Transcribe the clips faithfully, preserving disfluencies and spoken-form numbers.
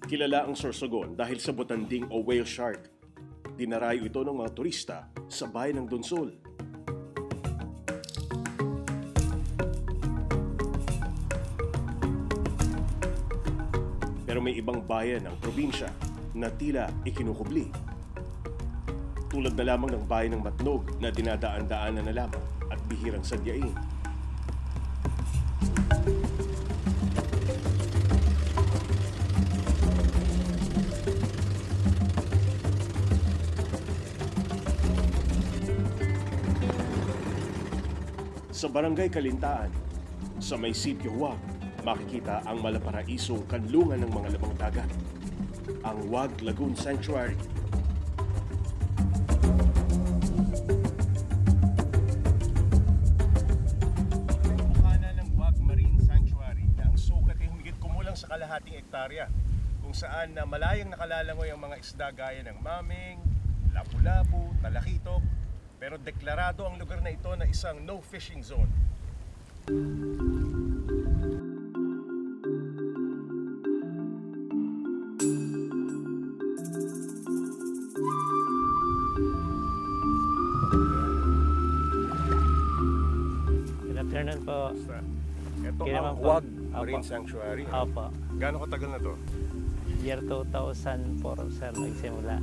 Kilala ang Sorsogon dahil sa butanding o whale shark. Dinarayo ito ng mga turista sa bayan ng Donsol. Pero may ibang bayan ng probinsya na tila ikinukubli. Tulad na lamang ng bayan ng Matnog na dinadaan-daanan na lamang at bihirang sadyain. Sa Barangay Kalintaan, sa may Sitio Huwag, makikita ang malaparaisong kanlungan ng mga lamang dagat, ang Huwag Lagoon Sanctuary. Bukana ng Huwag Marine Sanctuary na ang sukat ay humigit kumulang sa kalahating ektarya, kung saan na malayang nakalalangoy ang mga isda gaya ng maming, lapu-lapu, talakitok. Pero deklarado ang lugar na ito na isang no-fishing zone. Good afternoon po. Ito Kaya ang po. Huwag Opo. Marine Sanctuary. Opo. Gaano katagal na to? Year two thousand four, sir, nagsimula.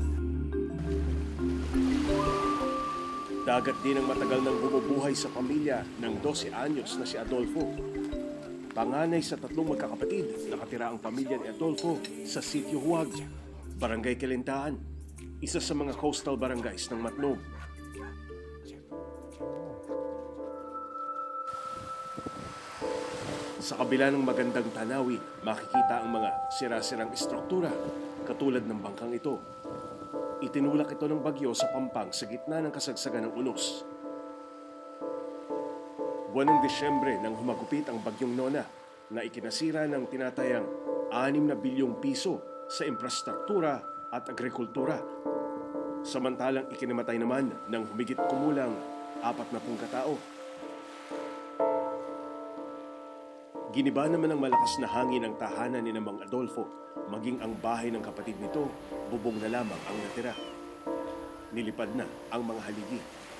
Dagat din ang matagal nang bumubuhay sa pamilya ng twelve anyos na si Adolfo. Panganay sa tatlong magkakapatid, nakatira ang pamilya ni Adolfo sa Sitio Huwag, Barangay Kalintaan, isa sa mga coastal barangays ng Matnog. Sa kabila ng magandang tanawin, makikita ang mga sira-sirang istruktura katulad ng bangkang ito. Itinulak ito ng bagyo sa Pampang sa gitna ng kasagsagan ng unos. Buwan ng Disyembre nang humagupit ang bagyong Nona na ikinasira ng tinatayang anim na bilyong piso sa infrastruktura at agrikultura. Samantalang ikinamatay naman ng humigit kumulang apat na pung katao. Giniba naman ng malakas na hangin ang tahanan ni Mang Adolfo, maging ang bahay ng kapatid nito, bubong na lamang ang natira. Nilipad na ang mga haligi.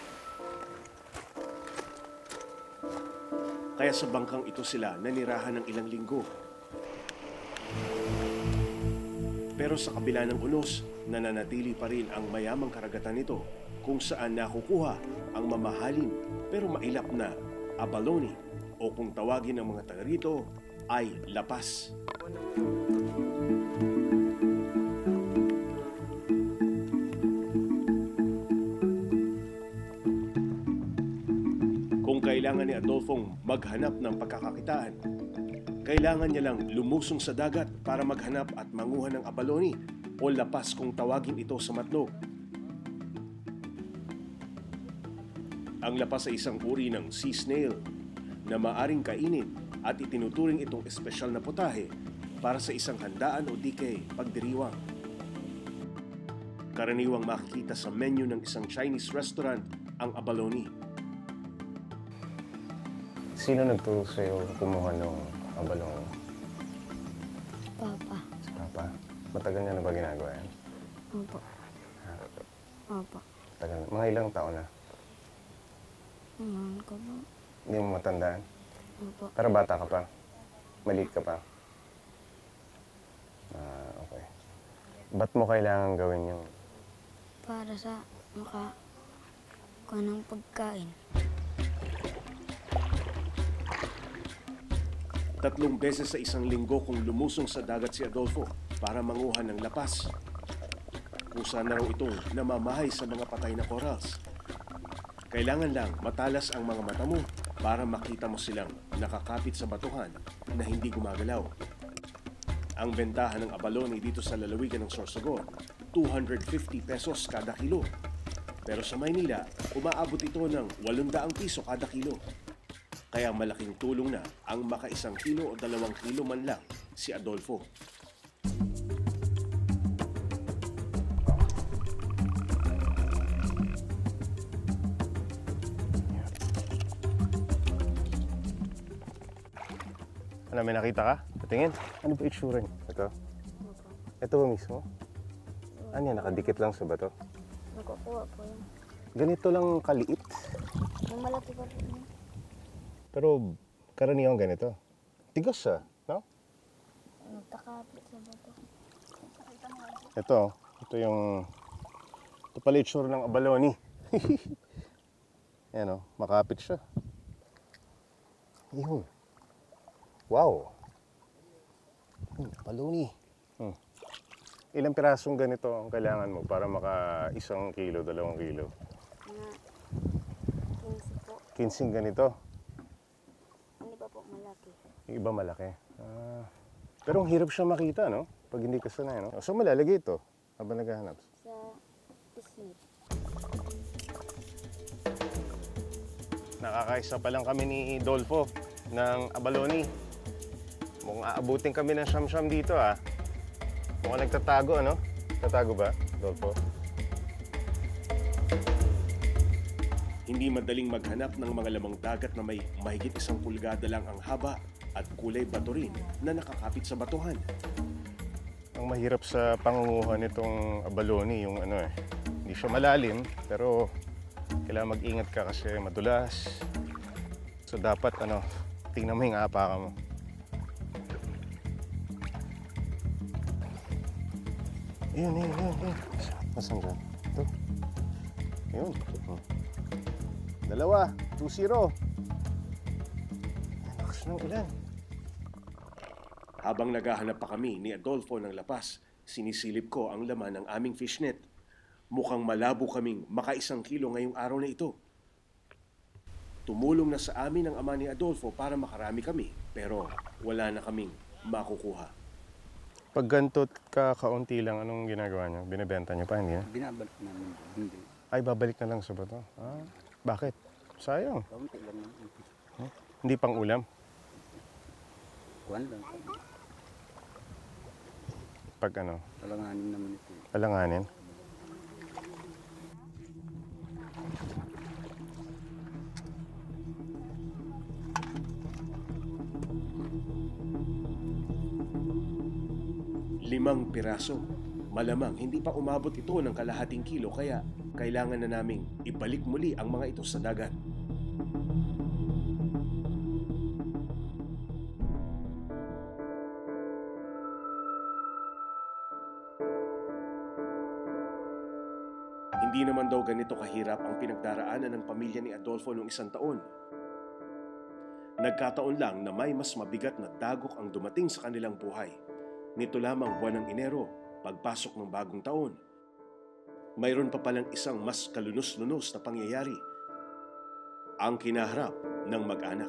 Kaya sa bangkang ito sila nanirahan ng ilang linggo. Pero sa kabila ng unos, nananatili pa rin ang mayamang karagatan nito kung saan nakukuha ang mamahalin pero mailap na abalone o kung tawagin ng mga taga rito ay lapas. Kung kailangan ni Adolfong maghanap ng pagkakakitaan, kailangan niya lang lumusong sa dagat para maghanap at manguha ng abalone o lapas kung tawagin ito sa Matnog. Ang lapas ay isang uri ng sea snail na maaring kainin at itinuturing itong espesyal na putahe para sa isang handaan o di kay pagdiriwang. Karaniwang makikita sa menu ng isang Chinese restaurant ang abalone. Sino nagturo sa'yo kumuha ng abalone? Papa. Si Papa. Matagal niya na ba ginagawa yan? Opo. Opo. Tagal. Mga ilang taon na? Naman ko po. Hindi mo matandaan? Opo. Pero bata ka pa? Maliit ka pa? Ah, okay. Ba't mo kailangan gawin yung... Para sa maka ko ng pagkain. Tatlong beses sa isang linggo kung lumusong sa dagat si Adolfo para manguha ng lapas. Kusa na raw itong namamahay sa mga patay na corals. Kailangan lang matalas ang mga mata mo para makita mo silang nakakapit sa batuhan na hindi gumagalaw. Ang bentahan ng abalone dito sa lalawigan ng Sorsogon, two hundred fifty pesos kada kilo. Pero sa Maynila, umaabot ito ng eight hundred piso kada kilo. Kaya malaking tulong na ang makaisang kilo o dalawang kilo man lang si Adolfo. Ano, may nakita ka? Patingin. Ano ba itsura niya? Ito? Ito ba mismo? Ano yan, nakadikit lang sa bato? Nakukuha po yun. Ganito lang kaliit. Ang malaki pa po yun. Pero karaniwan ganito. Tigas siya, no? Nagtakapit sa bato. Ito, ito yung... Ito pala itsura ng abalone. Ayan o, makapit siya. Ayun. Wow. Hmm, abalone. Hmm. Ilang pirasong ganito ang kailangan mo para maka isang kilo, dalawang kilo? Mga quince po. Kinsing ganito. Hindi pa po malaki. Yung iba malaki. Ah, pero ang hirap siya makita, no? Pag hindi ka sanay, no? So malalagay ito habang naghahanap. Sa isnip. Nakakaisa pa lang kami ni Dolfo ng abalone. Mukhang aabutin kami ng siyam-siyam dito, ah. Mukhang nagtatago, ano? Tatago ba, Dolfo? Hindi madaling maghanap ng mga lamang dagat na may mahigit isang pulgada lang ang haba at kulay bato rin na nakakapit sa batuhan. Ang mahirap sa pangunguhan nitong abalone, yung ano eh, hindi siya malalim, pero kailangan mag-ingat ka kasi madulas. So dapat ano, tingnan mo yung apakan mo. Ayun, ayun, ayun, ayun. Nasaan dyan? Ito. Ayun. Hmm. Dalawa. two zero. Lakas ng ulan. Habang naghahanap pa kami ni Adolfo ng lapas, sinisilip ko ang laman ng aming fishnet. Mukhang malabo kaming makaisang kilo ngayong araw na ito. Tumulong na sa amin ang ama ni Adolfo para makarami kami, pero wala na kaming makukuha. Pag ganito ka kaunti lang, anong ginagawa niyo? Binibenta niyo pa, hindi na? Binabalik namin. Hindi. Ay, babalik na lang sa bato. Ah, bakit? Sayang. Kaunti lang naman. Huh? Hindi pang ulam. Kuhan lang. Pag ano, Talanganin naman ito. alanganin. Limang piraso. Malamang hindi pa umabot ito ng kalahating kilo kaya kailangan na naming ibalik muli ang mga ito sa dagat. Hindi naman daw ganito kahirap ang pinagdaraanan ng pamilya ni Adolfo noong isang taon. Nagkataon lang na may mas mabigat na dagok ang dumating sa kanilang buhay. Nito lamang buwan ng Enero, pagpasok ng bagong taon. Mayroon pa palang isang mas kalunos-lunos na pangyayari. Ang kinaharap ng mag-anak.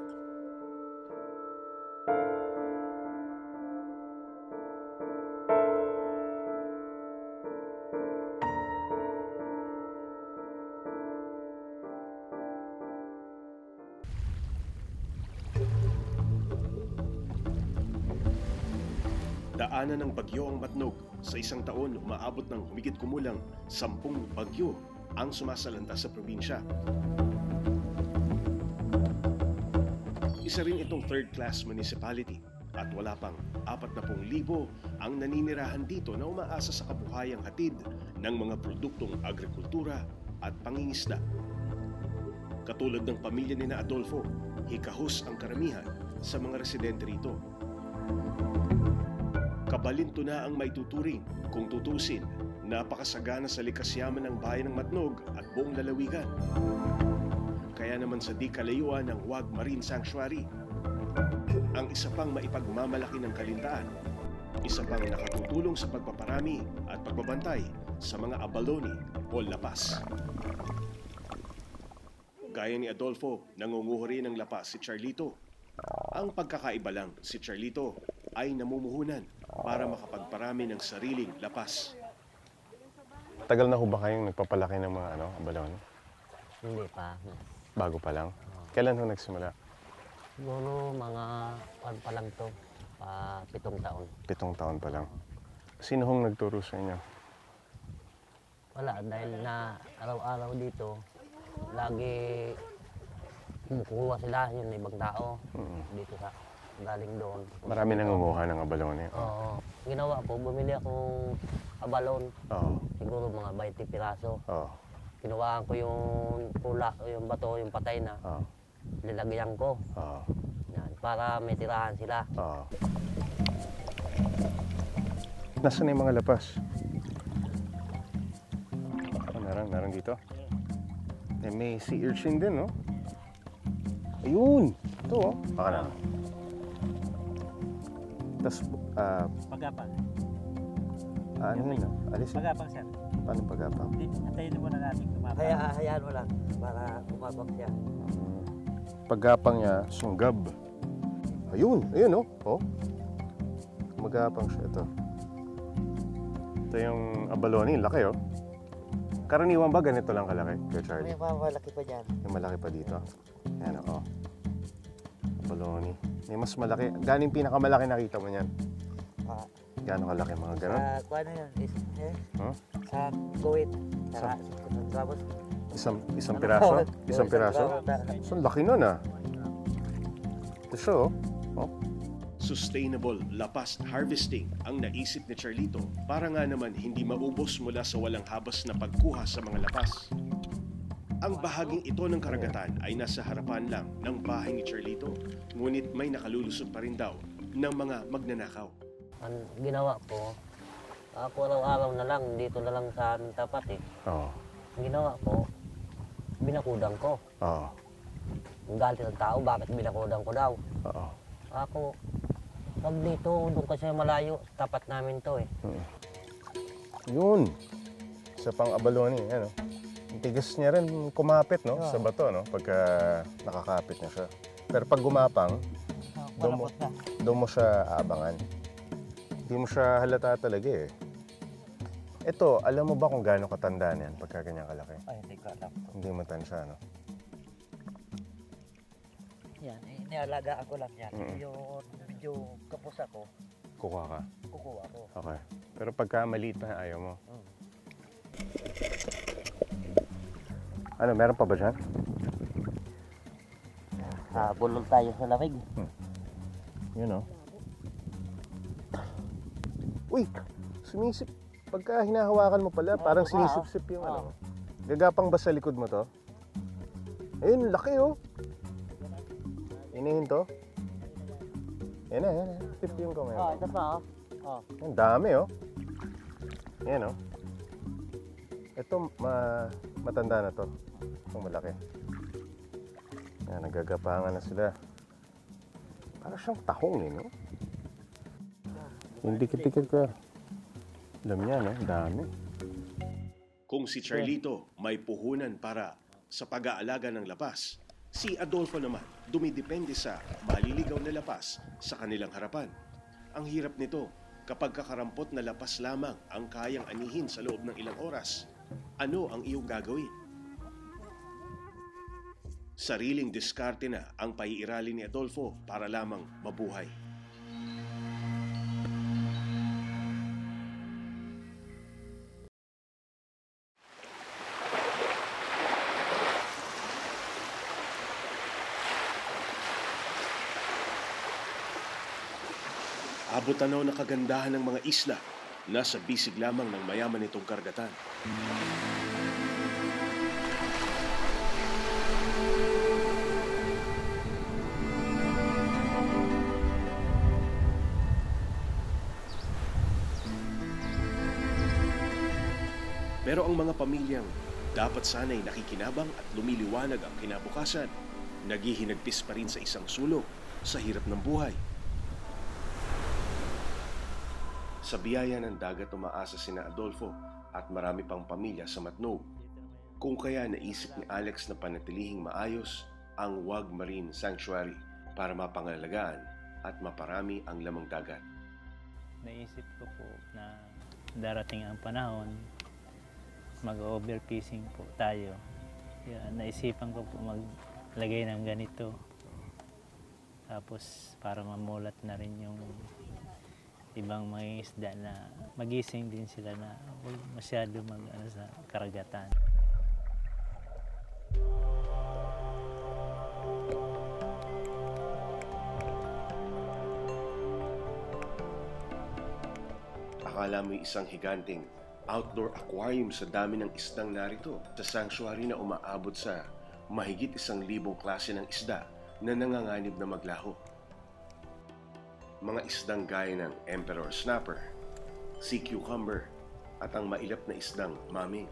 Daanan ng bagyo ang Matnog. Sa isang taon, umaabot ng humigit kumulang sampung bagyo ang sumasalanta sa probinsya. Isa rin itong third-class municipality at wala pang apat na pung libo ang naninirahan dito na umaasa sa kabuhayang hatid ng mga produktong agrikultura at pangingisda. Katulad ng pamilya ni na Adolfo, hikahos ang karamihan sa mga residente rito. Kabalinto na ang maituturing kung tutusin, napakasagana sa likas yaman ng bayan ng Matnog at buong lalawigan. Kaya naman sa di kalayuan ng Wag Marine Sanctuary, ang isa pang maipagmamalaki ng kalintaan, isa pang nakatutulong sa pagpaparami at pagbabantay sa mga abalone o lapas. Gaya ni Adolfo, nangunguho rin ng lapas si Charlito. Ang pagkakaiba lang, si Charlito ay namumuhunan para makapagparami ng sariling lapas. Tagal na ho ba kayong nagpapalaki ng mga ano, abalone? Hindi pa. Bago pa lang? Kailan ho nagsimula? Siguro mga pan pa lang to, pa pitong taon. Pitong taon pa lang. Sino hong nagturo sa inyo? Wala, dahil na araw-araw dito, lagi kumukuha sila yung ibang tao Mm. dito sa galing doon. Marami nangunguha ng abalone. Oo. Ginawa ko, bumili akong abalon. Oo. Siguro mga twenty piraso. Oo. Kinuhaan ko yung pula, yung bato, yung patay na. Oo. Nilagyan ko. Oo. Yan, para may tirahan sila. Oo. Nasaan na yung mga lapas? Oh, meron, meron dito. Eh, may sea urchin din, no? Ayun! Ito, oh. Baka na. Tapos, ah, Pagapang. ah, ano yun, ah? Alisin. Pagapang, sir. Paano pagapang? Hindi, antayin mo na natin kumapang. Kaya hayaan mo lang para umabang siya. Pagapang niya, sunggab. Ayun, ayun, oh. Oh. Magapang siya ito. Ito yung abalone, laki, oh. Karaniwan ba ganito lang kalaki, Kuya Charlie? May mamalaki pa dyan. May malaki pa dito. Ayan, oh. Abalone. May mas malaki. Galing pinakamalaki nakita mo niyan? Ah, Gano'ng kalaki mga ganun? sa kuha na yun, is, eh, Huh? sa Kuwait. Sa, tapos, Isang, isang piraso? Isang piraso? So, ang laki nun, ah. Ito siya, oh. Oh. Sustainable lapas harvesting ang naisip ni Charlito para nga naman hindi maubos mula sa walang habas na pagkuha sa mga lapas. Ang bahaging ito ng karagatan ay nasa harapan lang ng bahay ni Charlito, ngunit may nakalulusot pa rin daw ng mga magnanakaw. ang ginawa ko, ako araw-araw na lang, dito na lang sa aming tapat eh. Oo. Ang ginawa ko, binakudang ko. Oo. Ang galit ng tao, bakit binakudang ko daw? Oo. Ako, wag dito, doon kasi malayo, tapat namin to eh. Yun. Sa pang abalone, ano. Ang tigas niya rin kumapit, no? Sa bato, no? Pagka nakakapit na siya. Pero pag gumapang, doon mo, doon mo siya aabangan. Hindi mo siya halata talaga eh. Ito, alam mo ba kung gaano katanda niyan pagka ganyan kalaki? Ay, hindi ko alam. Hindi mo tansya, no? Yan, eh, nialagaan ko lang yan. Mm. Yung medyo kapos ako, Kukuha ka. kukuha ko. Okay. Pero pagka maliit pa, ayaw mo. Mm. Ano, meron pa ba dyan? Ah, bulol tayo sa lamig. Yun, oh. Uy! Sumisip. Pagka hinahawakan mo pala, parang sinisip-sip yung ano. Gagapang ba sa likod mo to? Ayun, laki, oh. Inihin to. Yan na, yan na. Tip yung kamay. Oh, ito pa oh. Oh. Ang dami, oh. Yan, oh. Ito, ma matanda na to. Itong malaki. Yan, nagagapangan na sila. Parang siyang tahong, eh, no? Yung dikit-dikit ko. Alam niya, no? Dami. Kung si Charlito may puhunan para sa pag-aalaga ng lapas, si Adolfo naman dumidepende sa maliligaw na lapas sa kanilang harapan. Ang hirap nito kapag kakarampot na lapas lamang ang kayang anihin sa loob ng ilang oras. Ano ang iyong gagawin? Sariling diskarte na ang paiiralin ni Adolfo para lamang mabuhay. Abot-tanaw na kagandahan ng mga isla, nasa bisig lamang ng mayaman nitong karagatan. Pero ang mga pamilyang dapat sana'y nakikinabang at lumiliwanag ang kinabukasan, naghihinagpis pa rin sa isang sulok sa hirap ng buhay. Sa biyaya ng dagat umaasa sina Adolfo at marami pang pamilya sa Matnog. Kung kaya naisip ni Alex na panatilihing maayos ang Wag Marine Sanctuary para mapangalagaan at maparami ang lamang dagat. Naisip ko po na darating ang panahon, mag-overfishing po tayo. Yan, naisipan ko po maglagay ng ganito. Tapos para mamulat na rin yung ibang mga isda na magising din sila na huwag masyado mag ano, sa karagatan. Akala mo'y isang higanting outdoor aquarium sa dami ng isdang narito sa sanctuary na umaabot sa mahigit isang libong klase ng isda na nanganganib na maglaho. Mga isdang gaya ng emperor snapper, sea cucumber, at ang mailap na isdang maming.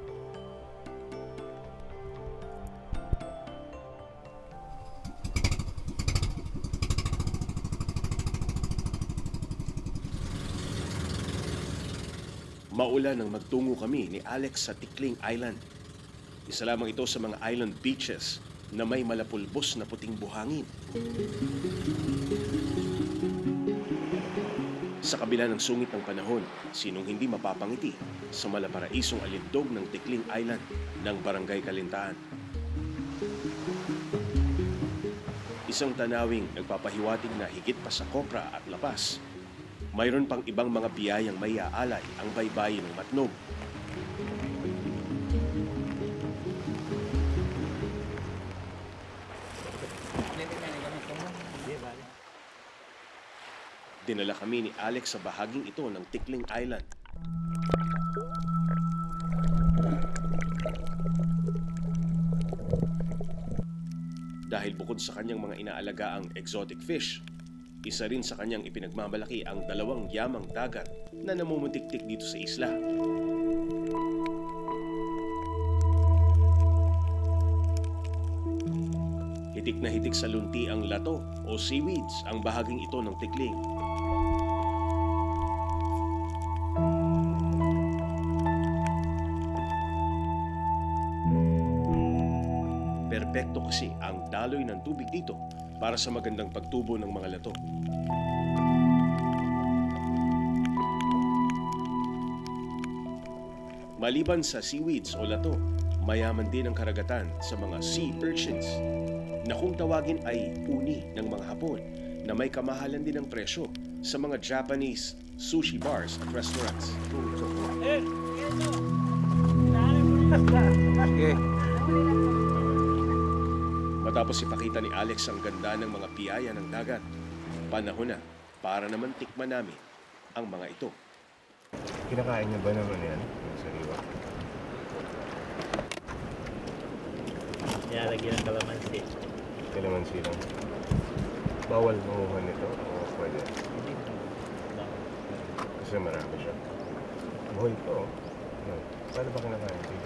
Maulan nang magtungo kami ni Alex sa Tikling Island. Isa lamang ito sa mga island beaches na may malapulbos na puting buhangin. Sa kabila ng sungit ng panahon, sinong hindi mapapangiti sa malaparaisong alindog ng Tikling Island ng Barangay Kalintaan. Isang tanawing nagpapahiwatig na higit pa sa kopra at lapas, mayroon pang ibang mga biyayang may aalay ang baybayin ng Matnog. Dinala kami ni Alex sa bahaging ito ng Tikling Island. Dahil bukod sa kanyang mga inaalagaang exotic fish, isa rin sa kanyang ipinagmamalaki ang dalawang yamang dagat na namumutiktik dito sa isla. Hitik na hitik sa lunti ang lato o seaweeds ang bahaging ito ng Tikling. Perpekto kasi ang daloy ng tubig dito para sa magandang pagtubo ng mga lato. Maliban sa seaweeds o lato, mayaman din ang karagatan sa mga sea urchins na kung tawagin ay uni ng mga Hapon na may kamahalan din ng presyo sa mga Japanese sushi bars at restaurants. Matapos ipakita ni Alex ang ganda ng mga biyaya ng dagat, panahon na para naman tikman namin ang mga ito. Kinakain niyo ba naman yan? Yung sariwa? Nilalagyan ng kalamansi. Kalamansi lang. Bawal manguha nito o pwede? Kasi marami siya. Buhay ito. Ano? Paano ba kinakain? Sige.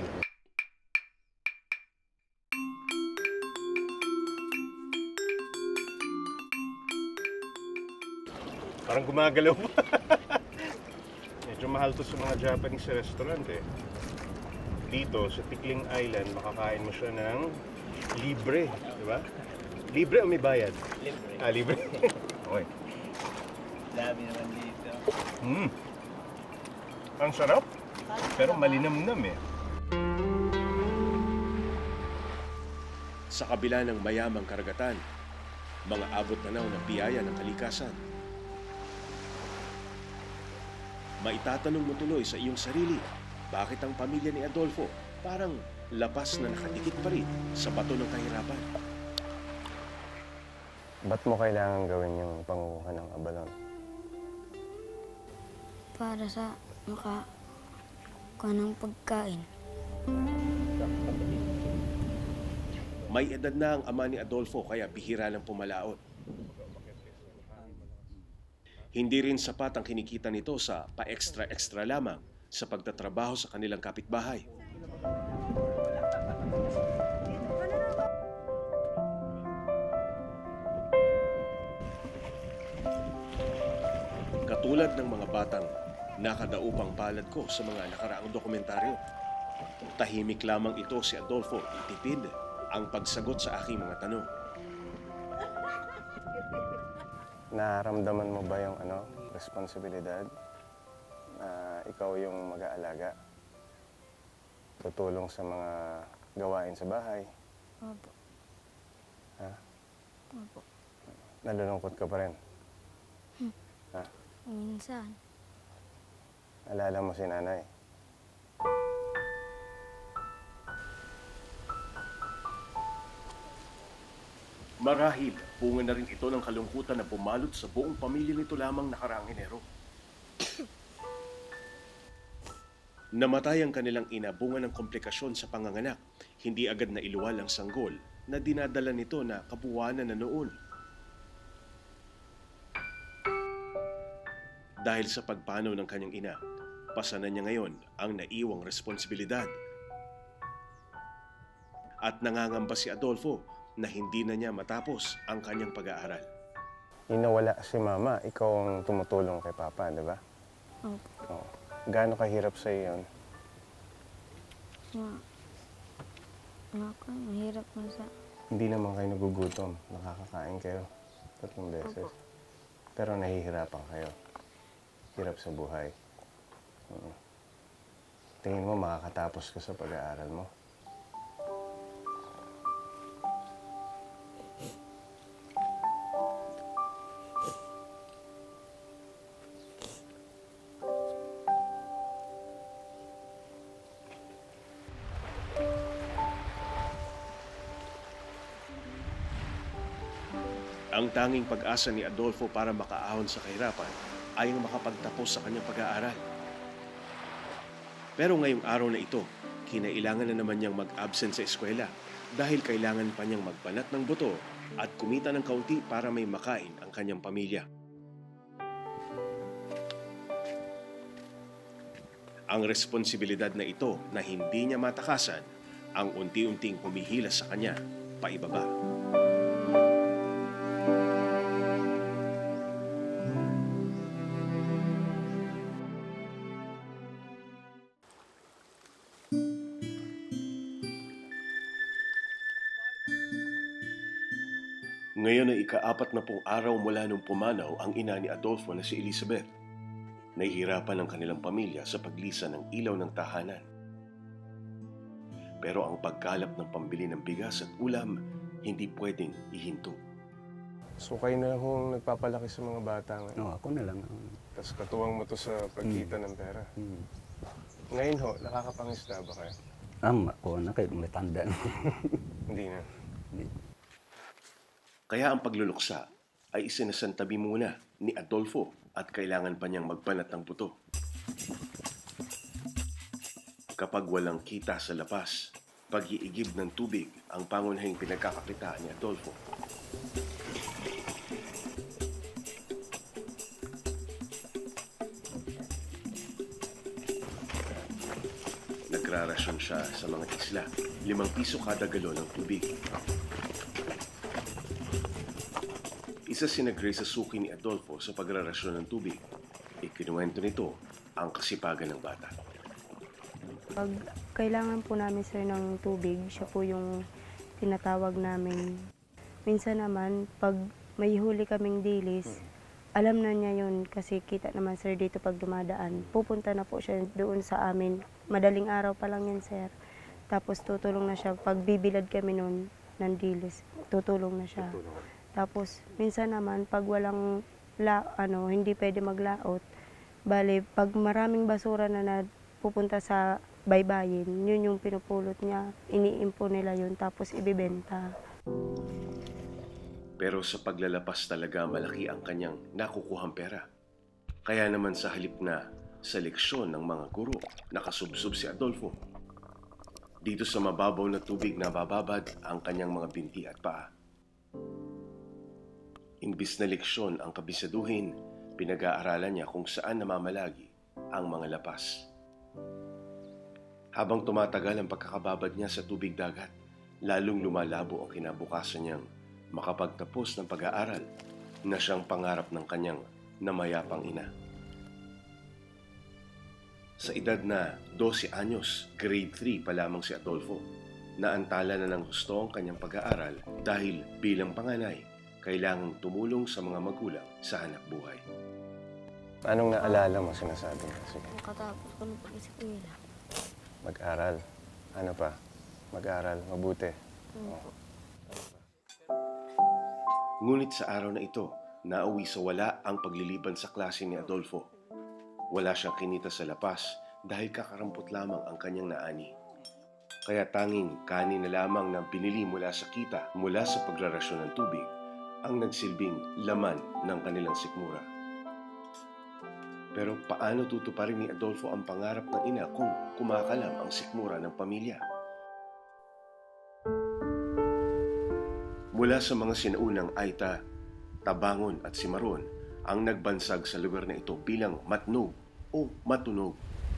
Parang gumagalaw pa. Medyo mahal to sa mga Japanese restaurant eh. Dito sa Tikling Island, makakain mo siya ng libre, di ba? Libre o may bayad? Libre. Ah, libre. Okay. Dami naman dito. Mm. Ang sarap, pero malinamnam eh. Sa kabila ng mayamang karagatan, mga abot tanaw na biyaya ng kalikasan. Maitatanong mo tuloy sa iyong sarili, bakit ang pamilya ni Adolfo parang lapas na nakadikit pa rin sa bato ng kahirapan? Ba't mo kailangan gawin yung panguha ng abalon? Para sa maka kuha ng pagkain. May edad na ang ama ni Adolfo kaya bihira lang pumalaot. Hindi rin sapat ang kinikita nito sa pa-extra-extra lamang sa pagtatrabaho sa kanilang kapitbahay. Katulad ng mga batang nakadaupang palad ko sa mga nakaraang dokumentaryo, tahimik lamang ito si Adolfo, itipid ang pagsagot sa aking mga tanong. Nararamdaman mo ba yung ano, responsibilidad na ikaw yung mag-aalaga? Tutulong sa mga gawain sa bahay? Opo. Ha? Opo. Nalulungkot ka pa rin? Hmm. Ha? Minsan. Alala mo si nanay? Marahil, bunga na rin ito ng kalungkutan na pumalot sa buong pamilya nito lamang nakaraang Enero. Namatay ang kanilang ina bunga ng komplikasyon sa panganganak. Hindi agad na iluwal ang sanggol na dinadala nito na kabuuanan na noon. Dahil sa pagpanaw ng kanyang ina, pasanan niya ngayon ang naiwang responsibilidad. At nangangamba si Adolfo na hindi na niya matapos ang kanyang pag-aaral. Yung nawala si Mama, ikaw ang tumutulong kay Papa, di ba? Opo. Oo. Gaano kahirap sa iyo yun? Ma, ma ka, mahirap na sa... Hindi naman kayo nagugutom. Nakakakain kayo tatlong beses. Opo. Pero nahihirapan kayo. Hirap sa buhay. Oo. Tingin mo makakatapos ka sa pag-aaral mo? Ang tanging pag-asa ni Adolfo para makaahon sa kahirapan ay ang makapagtapos sa kanyang pag-aaral. Pero ngayong araw na ito, kinailangan na naman niyang mag-absent sa eskwela dahil kailangan pa niyang magbanat ng buto at kumita ng kaunti para may makain ang kanyang pamilya. Ang responsibilidad na ito na hindi niya matakasan ang unti-unting humihila sa kanya paibaba. Ngayon ay ika-apat na pong araw mula nung pumanaw ang ina ni Adolfo na si Elizabeth. Nahihirapan ang kanilang pamilya sa paglisan ng ilaw ng tahanan. Pero ang pagkalap ng pambili ng bigas at ulam, hindi pwedeng ihinto. So kayo na lang kung nagpapalaki sa mga bata ngayon. No, ako na lang. Tapos katuwang mo to sa pagkita ng pera. Hmm. Ngayon ho, nakakapangisda ba kayo? Ama ko na kayo, may tanda na. Hindi na. Kaya ang pagluluksa ay isinasantabi muna ni Adolfo at kailangan pa niyang magbanat ng buto. Kapag walang kita sa lapas, pag-iigib ng tubig ang pangunahing pinagkakakitaan ni Adolfo. Nagrarasyon siya sa mga isla, limang piso kada galon ng tubig. Isa sina Grace sa suki ni Adolfo sa pagrarasyon ng tubig. Ikinuwento nito ang kasipagan ng bata. Pag kailangan po namin sir ng tubig, siya po yung tinatawag namin. Minsan naman, pag may huli kaming dilis, alam na niya yun kasi kita naman sir dito pag dumadaan. Pupunta na po siya doon sa amin. Madaling araw pa lang yun sir. Tapos tutulong na siya. Pag bibilad kami noon ng dilis, tutulong na siya. Tapos, minsan naman, pag walang, la, ano, hindi pwede maglaot, bali, pag maraming basura na napupunta sa baybayin, yun yung pinupulot niya, iniimpo nila yun, tapos ibibenta. Pero sa paglalapas talaga malaki ang kanyang nakukuhang pera. Kaya naman sa halip na sa leksyon ng mga guro, nakasubsob si Adolfo. Dito sa mababaw na tubig na bababad ang kanyang mga binti at paa. Imbis na leksyon ang kabisaduhin, pinag-aaralan niya kung saan namamalagi ang mga lapas. Habang tumatagal ang pagkakababad niya sa tubig dagat, lalong lumalabo ang kinabukasan niyang makapagtapos ng pag-aaral na siyang pangarap ng kanyang namayapang ina. Sa edad na dose anyos, grade three pa lamang si Adolfo, naantala na ng gusto ang kanyang pag-aaral dahil bilang panganay, kailangang tumulong sa mga magulang sa hanap buhay. Anong naalala mo sinasabi mo? Sige. Nakatapos ko ng pag-eskwela. Mag-aral. Ano pa? Mag-aral. Mabuti. Opo. Ngunit sa araw na ito, nauwi sa wala ang pagliliban sa klase ni Adolfo. Wala siyang kinita sa lapas dahil kakarampot lamang ang kanyang naani. Kaya tanging kanin na lamang na binili mula sa kita mula sa pagrarasyon ng tubig ang nagsilbing laman ng kanilang sikmura. Pero paano tutuparin ni Adolfo ang pangarap ng ina kung kumakalam ang sikmura ng pamilya? Mula sa mga sinaunang Aita, Tabangon at Simaron ang nagbansag sa lugar na ito bilang Matnog o Matunog.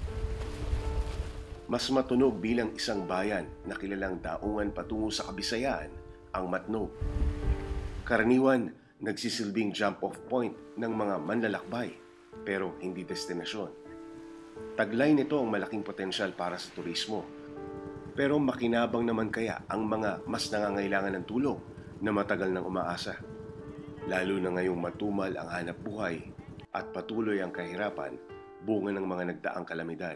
Mas matunog bilang isang bayan na kilalang daungan patungo sa Kabisayaan, ang Matnog. Karaniwan, nagsisilbing jump-off point ng mga manlalakbay, pero hindi destinasyon. Taglay nito ang malaking potensyal para sa turismo. Pero makinabang naman kaya ang mga mas nangangailangan ng tulong na matagal nang umaasa. Lalo na ngayong matumal ang hanap buhay at patuloy ang kahirapan bunga ng mga nagdaang kalamidad.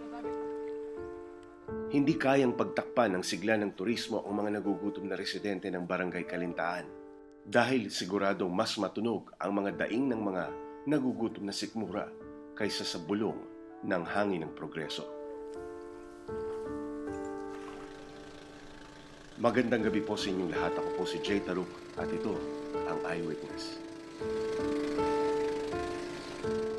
Hindi kayang pagtakpan ng sigla ng turismo ang mga nagugutom na residente ng Barangay Kalintaan dahil siguradong mas matunog ang mga daing ng mga nagugutom na sikmura kaysa sa bulong ng hangin ng progreso. Magandang gabi po sa inyong lahat. Ako po si Jay Taruk at ito ang Eyewitness.